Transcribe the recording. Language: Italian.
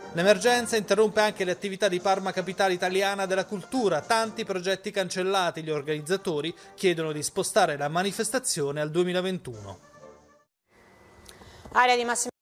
L'emergenza interrompe anche le attività di Parma Capitale Italiana della Cultura, tanti progetti cancellati. Gli organizzatori chiedono di spostare la manifestazione al 2021. Area di massima